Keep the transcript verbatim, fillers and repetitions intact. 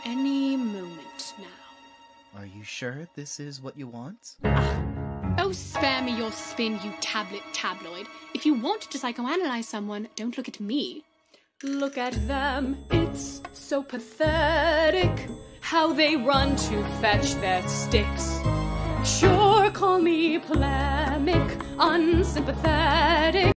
any moment now. Are you sure this is what you want? Ah. Oh, spare me your spin, you tablet tabloid. If you want to psychoanalyze someone, don't look at me. Look at them, it's so pathetic, how they run to fetch their sticks. Sure, call me polemic, unsympathetic.